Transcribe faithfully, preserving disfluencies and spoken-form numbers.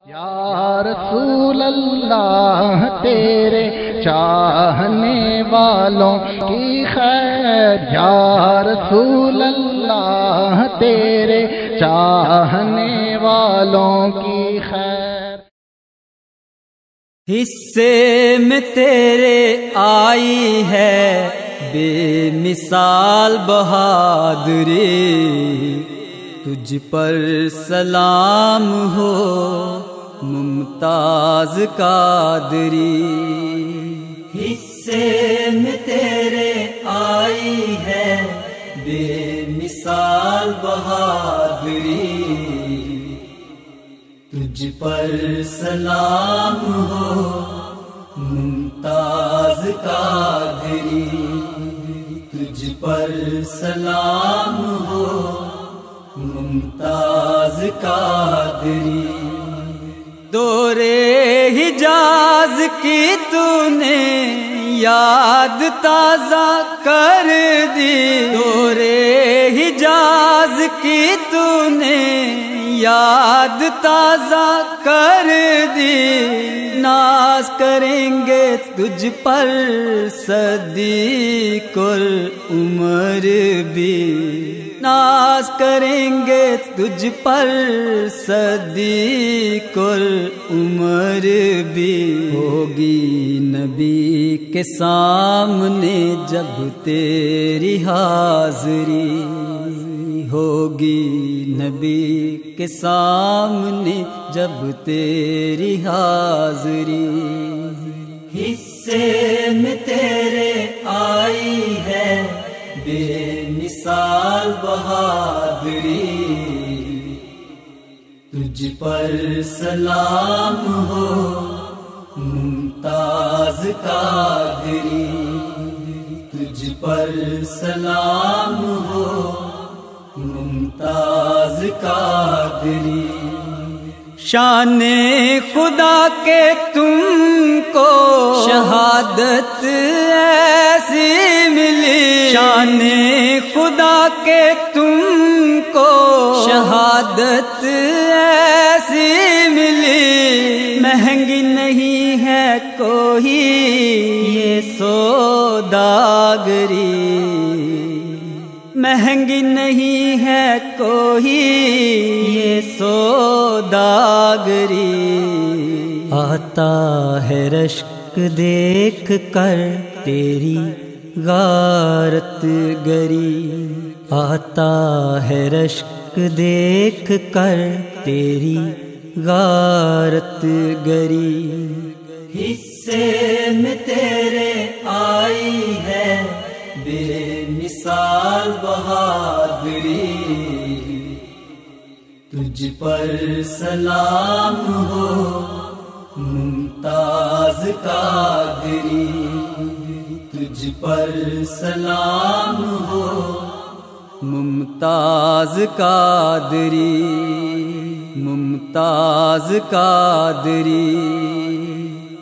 یا رسول اللہ تیرے چاہنے والوں کی خیر، یا رسول اللہ تیرے چاہنے والوں کی خیر۔ حصے میں تیرے آئی ہے بے مثال بہادری، تجھ پر سلام ہو ممتاز قادری۔ حصے میں تیرے آئی ہے بے مثال بہادری، تجھ پر سلام ہو ممتاز قادری، تجھ پر سلام ہو ممتاز قادری۔ دورے حجاز کی تو نے یاد تازہ کر دی، دورے حجاز کی تو نے یاد تازہ کر دی، ناز کریں گے تجھ پر صدیق العمر بھی، ناز کریں گے تجھ پر صدیق العمر بھی۔ ہوگی نبی کے سامنے جب تیری حاضری، ہوگی نبی کے سامنے جب تیری حاضری۔ حصے میں تیرے آئی ہے بے مثال بہادری، تجھ پر سلام ہو ممتاز قادری، تجھ پر سلام ہو ممتاز قادری۔ شان خدا کے تم کو شہادت ایسی ملی، شان خدا کے تم کو شہادت ایسی ملی، مہنگی نہیں ہے کوئی یہ سوداگری، مہنگی نہیں ہے کوئی یہ سوداگری۔ آتا ہے رشک دیکھ کر تیری غارت گری، آتا ہے رشک دیکھ کر تیری غارت گری۔ حصے میں تیرے آئی ہے بے مثال بہادری، تجھ پر سلام ہو ممتاز قادری، تجھ پر سلام ہو ممتاز قادری، ممتاز قادری۔